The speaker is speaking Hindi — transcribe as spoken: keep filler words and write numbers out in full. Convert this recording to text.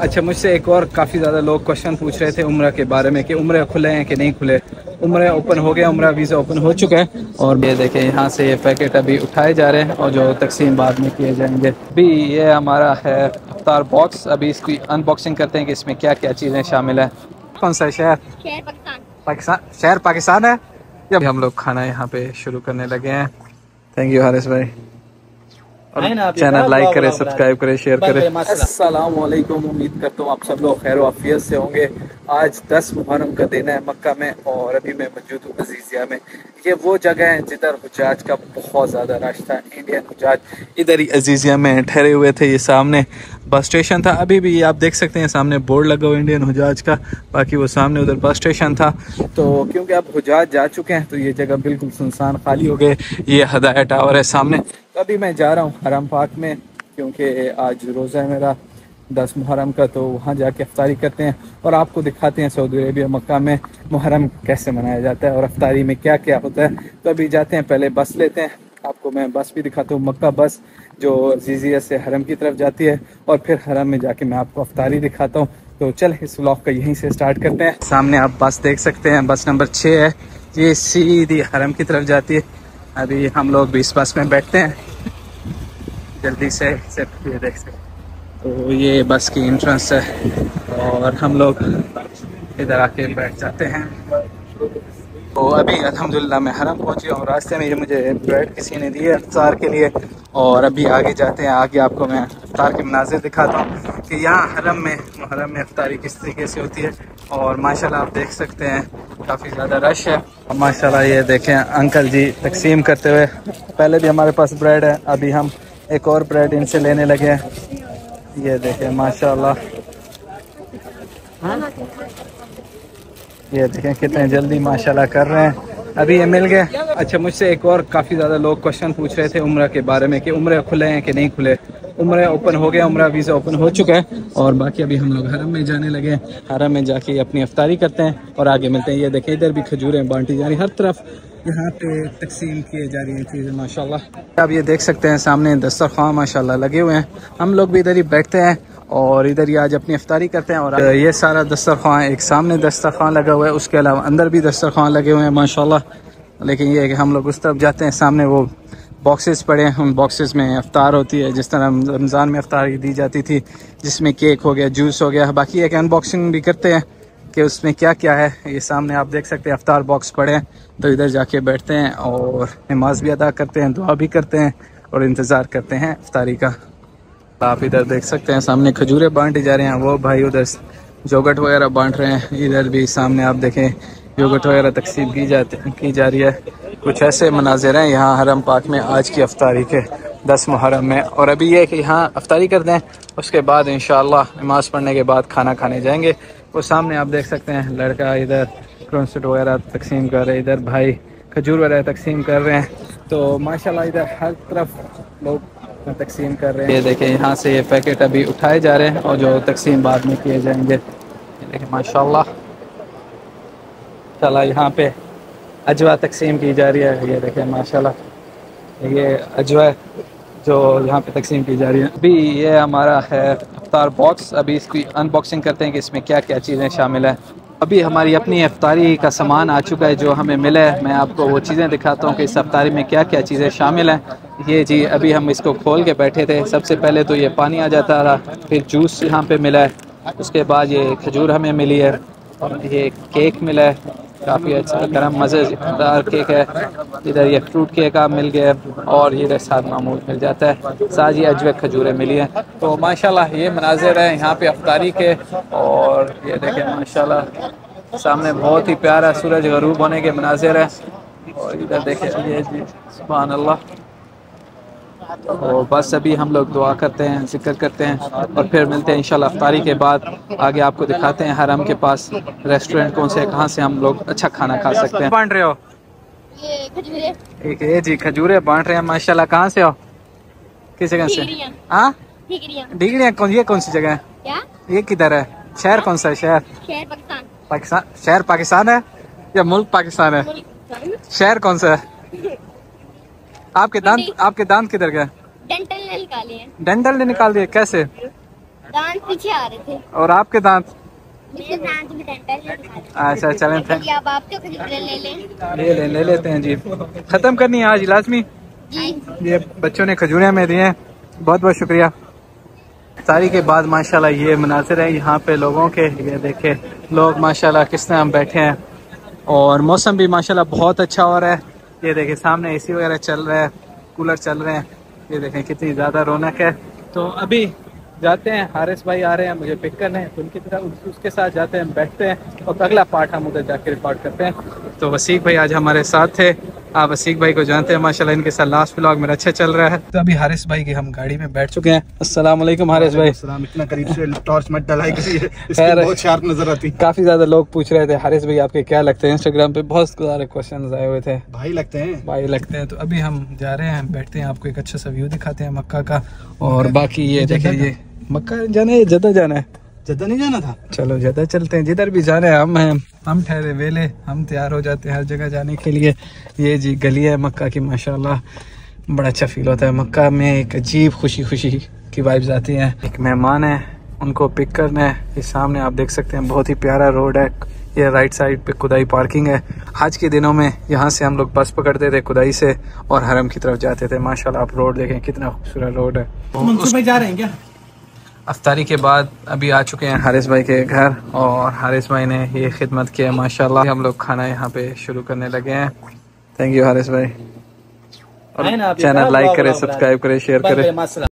अच्छा, मुझसे एक और काफ़ी ज़्यादा लोग क्वेश्चन पूछ रहे थे उम्रा के बारे में कि उम्र खुले हैं कि नहीं खुले। उम्र ओपन हो गया, उम्रा वीज़ा ओपन हो चुका है। और ये देखें, यहाँ से ये पैकेट अभी उठाए जा रहे हैं और जो तकसीम बाद में किए जाएंगे। अभी ये हमारा है अफ्तार बॉक्स, अभी इसकी अनबॉक्सिंग करते हैं कि इसमें क्या क्या चीज़ें शामिल हैं। कौन सा शहर? शहर पाकिस्तान। पाकिस्तान, शहर पाकिस्तान है। जब हम लोग खाना यहाँ पे शुरू करने लगे हैं। थैंक यू हारिस भाई। और चैनल लाइक करें, सब्सक्राइब करें, शेयर करें। अस्सलाम वालेकुम, उम्मीद करता हूँ आप सब लोग खैर वाफियत से होंगे। आज दस मुहर्रम का दिन है मक्का में और अभी मैं मौजूद हूँ अजीज़िया में। ये वो जगह है जिधर हुज्जाज का बहुत ज़्यादा रश था। इंडियन हुज्जाज इधर ही अजीज़िया में ठहरे हुए थे। ये सामने बस स्टेशन था, अभी भी आप देख सकते हैं सामने बोर्ड लगा हुआ इंडियन हुज्जाज का। बाकी वो सामने उधर बस स्टेशन था। तो क्योंकि अब हुज्जाज जा चुके हैं तो ये जगह बिल्कुल सुनसान खाली हो गए। ये हदाया टावर है सामने। तो अभी मैं जा रहा हूँ हरम पाक में क्योंकि आज रोज़ा है मेरा दस मुहर्रम का, तो वहाँ जाके अफ्तारी करते हैं और आपको दिखाते हैं सऊदी अरेबिया मक्का में मुहर्रम कैसे मनाया जाता है और अफ्तारी में क्या क्या होता है। तो अभी जाते हैं, पहले बस लेते हैं, आपको मैं बस भी दिखाता हूँ, मक्का बस जो अजीज़िया से हरम की तरफ जाती है और फिर हरम में जाके मैं आपको अफ्तारी दिखाता हूँ। तो चल इस व्लॉग का यहीं से स्टार्ट करते हैं। सामने आप बस देख सकते हैं, बस नंबर छः है, ये सीधी हरम की तरफ जाती है। अभी हम लोग भी इस बस में बैठते हैं जल्दी से, सिर्फ ये देख सकते हैं। तो ये बस की एंट्रेंस है और हम लोग इधर आके बैठ जाते हैं। तो अभी अल्हम्दुलिल्लाह मैं हरम पहुंचे और रास्ते में ये मुझे ब्रेड किसी ने दी है इफ्तार के लिए। और अभी आगे जाते हैं, आगे आपको मैं इफ्तार के मनाज़िर दिखाता हूँ कि यहाँ हरम में मुहर्रम में इफ्तारी किस तरीके से होती है। और माशाल्लाह आप देख सकते हैं काफ़ी ज़्यादा रश है। और माशाल्लाह ये देखें अंकल जी तकसीम करते हुए। पहले भी हमारे पास ब्रेड है, अभी हम एक और ब्रेड इनसे लेने लगे हैं। ये देखें माशाल्लाह, ये देखें कितने जल्दी माशाल्लाह कर रहे हैं। अभी ये मिल गए। अच्छा, मुझसे एक और काफ़ी ज़्यादा लोग क्वेश्चन पूछ रहे थे उम्रा के बारे में कि उम्र खुले हैं कि नहीं खुले। उम्र ओपन हो गया, उम्रा वीज़ा ओपन हो चुका है और बाकी अभी हम लोग हरम में जाने लगे हैं। हरम में जाके अपनी अफ्तारी करते हैं और आगे मिलते हैं। ये देखें इधर भी खजूरें बांटी जा रही, हर तरफ यहाँ पे तकसीम किए जा रही हैं चीज़ें माशाल्लाह। आप ये देख सकते हैं सामने दस्तरखान माशाल्लाह लगे हुए हैं। हम लोग भी इधर ही बैठते हैं और इधर ही आज अपनी अफ्तारी करते हैं। और ये सारा दस्तरखान, एक सामने दस्तरखान लगा हुआ है, उसके अलावा अंदर भी दस्तरखान लगे हुए हैं माशाल्लाह। लेकिन ये है कि हम लोग उस तरफ जाते हैं, सामने वो बॉक्सेस पड़े हैं, उन बॉक्सेस में अफ्तार होती है जिस तरह रमज़ान में अफ्तारी दी जाती थी, जिसमें केक हो गया, जूस हो गया। बाकी एक अनबॉक्सिंग भी करते हैं कि उसमें क्या क्या है। ये सामने आप देख सकते हैं अफ्तार बॉक्स पड़े हैं, तो इधर जाके बैठते हैं और नमाज भी अदा करते हैं, दुआ भी करते हैं और इंतज़ार करते हैं अफ्तारी का। आप इधर देख सकते हैं सामने खजूरें बांटी जा रहे हैं, वो भाई उधर योगर्ट वगैरह बांट रहे हैं। इधर भी सामने आप देखें योगर्ट वगैरह तकसीम की जाती की जा रही है। कुछ ऐसे मनाजिर हैं यहाँ हरम पाक में आज की अफ्तारी के दस मुहर्रम में। और अभी ये कि यहाँ अफ्तारी करते हैं, उसके बाद इंशाअल्लाह नमाज़ पढ़ने के बाद खाना खाने जाएंगे। वो सामने आप देख सकते हैं लड़का इधर क्रॉन्सेट वगैरह तकसीम कर रहे हैं, इधर भाई खजूर वगैरह तकसीम कर रहे हैं। तो माशाल्लाह इधर हर तरफ लोग तकसीम कर रहे हैं। ये देखें यहाँ से ये पैकेट अभी उठाए जा रहे हैं और जो तकसीम बाद में किए जाएंगे। लेकिन माशाल्लाह चला यहाँ पे अजवा तकसीम की जा रही है। ये देखें माशाल्लाह ये अजवा जो यहाँ पे तकसीम की जा रही है। अभी ये हमारा है अफ्तार बॉक्स, अभी इसकी अनबॉक्सिंग करते हैं कि इसमें क्या क्या चीज़ें शामिल हैं। अभी हमारी अपनी अफ्तारी का सामान आ चुका है जो हमें मिला है। मैं आपको वो चीज़ें दिखाता हूँ कि इस अफ्तारी में क्या क्या चीज़ें शामिल हैं। ये जी अभी हम इसको खोल के बैठे थे। सबसे पहले तो ये पानी आ जाता रहा, फिर जूस यहाँ पे मिला है, उसके बाद ये खजूर हमें मिली है और ये केक मिला है, काफ़ी अच्छा गर्म मज़ेदार केक है। इधर ये फ्रूट केक आप मिल गया और ये साथ मामूल मिल जाता है, साथ ही अजवे खजूरें मिली हैं। तो माशाल्लाह ये मनाजिर है यहाँ पे अफ्तारी के। और ये देखें माशाल्लाह सामने बहुत ही प्यारा सूरज गरूब होने के मनाजिर है। और इधर देखें ये जी सुभान अल्लाह। और बस अभी हम लोग दुआ करते हैं, जिक्र करते हैं और फिर मिलते हैं इंशाल्लाह अफ्तारी के बाद। आगे आपको दिखाते हैं हरम के पास रेस्टोरेंट कौन से, कहाँ से हम लोग अच्छा खाना खा सकते हैं। बांट रहे हो ये खजूरें? एक ये जी खजूरें बांट रहे हैं माशाल्लाह। कहाँ से हो, किस जगह से? हाँ डिगड़ियाँ। कौन ये कौन सी जगह है? क्या ये किधर है? शहर कौन सा है? शहर शहर पाकिस्तान। पाकिस्तान शहर पाकिस्तान है या मुल्क पाकिस्तान है? शहर कौन सा है? आपके दांत आपके दांत किधर गए? डेंटल ने निकाले हैं। डेंटल ने निकाल दिए? कैसे? दांत पीछे आ रहे थे। और आपके दांत? मेरे दांत भी डेंटल है, दिखा दो। अच्छा चलें थे, अब आपके खरीद ले ले लें। ले ले ले लेते हैं जी। खत्म करनी है आज लाजमी जी। ये बच्चों ने खजूरें में दिए हैं, बहुत बहुत शुक्रिया। इफ्तारी के बाद माशाल्लाह ये मनाजिर है यहाँ पे लोगों के, ये देखे लोग माशाल्लाह किस तरह हम बैठे हैं और मौसम भी माशाल्लाह बहुत अच्छा हो रहा है। ये देखे सामने एसी वगैरह चल रहा है, कूलर चल रहे हैं, ये देखें कितनी ज़्यादा रौनक है। तो अभी जाते हैं, हारिस भाई आ रहे हैं मुझे पिक करने, तो उनकी तरह उसके साथ जाते हैं, बैठते हैं और अगला पार्ट हम उधर जाके रिकॉर्ड करते हैं। तो वसीक भाई आज हमारे साथ थे, आप वसीक भाई को जानते हैं माशाल्लाह, इनके साथ लास्ट व्लॉग मेरा अच्छा चल रहा है। तो अभी हारिस भाई की हम गाड़ी में बैठ चुके हैं। अस्सलाम वालेकुम हारिस भाई। इतना करीब से टॉर्च मत डलाई करिए, इसकी बहुत शार्प नजर आती। काफी ज्यादा लोग पूछ रहे थे हारिस भाई आपके क्या लगते हैं, इंस्टाग्राम पे बहुत सारे क्वेश्चन आए हुए थे। भाई लगते हैं, भाई लगते हैं। तो अभी हम जा रहे हैं, बैठते हैं, आपको एक अच्छा सा व्यू दिखाते हैं मक्का का। और बाकी ये देखिए ये मक्का जाना है, जद्दा जाना है? जद्दा नहीं जाना था? चलो जद्दा चलते हैं, जिधर भी जाना है। हम हैं, हम ठहरे वेले, हम तैयार हो जाते हैं हर जगह जाने के लिए। ये जी गली है मक्का की, माशाल्लाह बड़ा अच्छा फील होता है मक्का में, एक अजीब खुशी खुशी की वाइब्स आती हैं। एक मेहमान है, उनको पिक करना है। ये सामने आप देख सकते हैं बहुत ही प्यारा रोड है, ये राइट साइड पे खुदाई पार्किंग है। आज के दिनों में यहाँ से हम लोग बस पकड़ते थे खुदाई से और हरम की तरफ जाते थे। माशाल्लाह आप रोड देखें कितना खूबसूरत रोड है। मंसूर भाई जा रहे हैं क्या? अफ्तारी के बाद अभी आ चुके हैं हारिस भाई के घर और हारिस भाई ने ये खिदमत की है माशाल्लाह। हम लोग खाना यहाँ पे शुरू करने लगे हैं। थैंक यू हारिस भाई। और चैनल लाइक करें, सब्सक्राइब करें, शेयर करें।